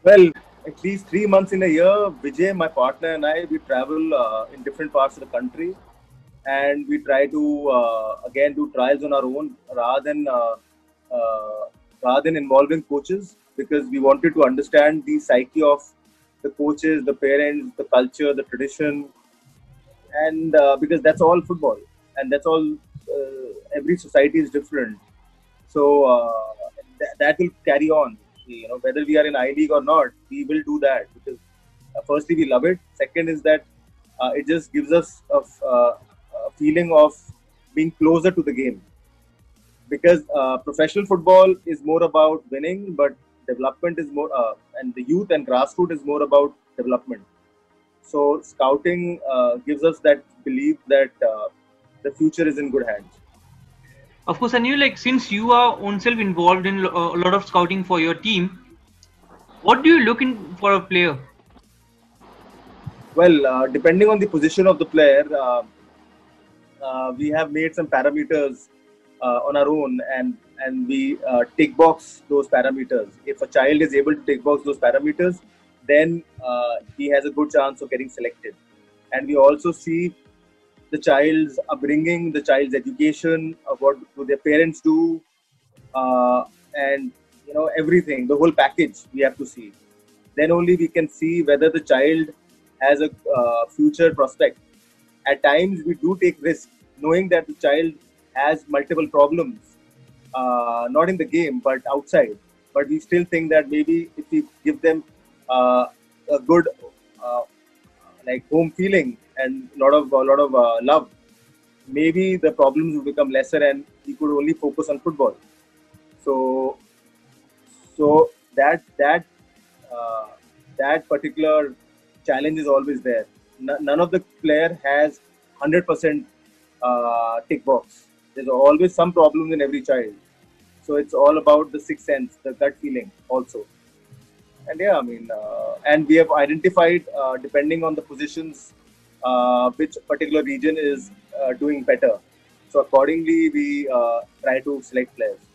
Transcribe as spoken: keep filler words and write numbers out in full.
Well, at least three months in a year, Vijay, my partner, and I, we travel uh, in different parts of the country, and we try to uh, again do trials on our own rather than uh, uh, rather than involving coaches, because we wanted to understand the psyche of the coaches, the parents, the culture, the tradition, and uh, because that's all football, and that's all. Uh, every society is different, so uh, th- that will carry on. You know, whether we are in I League or not, we will do that because uh, firstly we love it. Second is that uh, it just gives us a, f- uh, a feeling of being closer to the game, because uh, professional football is more about winning, but development is more, uh, and the youth and grassroots is more about development. So scouting uh, gives us that belief that uh, the future is in good hands. Of course, and you like since you are ownself involved in lo- a lot of scouting for your team, what do you look in for a player? Well, uh, depending on the position of the player, uh, uh, we have made some parameters uh, on our own, and and we uh, tick box those parameters. If a child is able to tick box those parameters, then uh, he has a good chance of getting selected. And we also see the child's upbringing, the child's education, uh, what do their parents do, uh, and you know everything, the whole package we have to see. Then only we can see whether the child has a uh, future prospect. At times we do take risk, knowing that the child has multiple problems, uh, not in the game but outside. But we still think that maybe if we give them uh, a good uh, like home feeling and lot of a lot of uh, love, maybe the problems will become lesser and we could only focus on football. So so that that uh, that particular challenge is always there. N- none of the player has one hundred percent uh, tick box. There's always some problems in every child. So it's all about the sixth sense, the gut feeling also. And yeah, I mean, uh, and we have identified uh, depending on the positions uh, which particular region is uh, doing better. So accordingly, we uh, try to select players.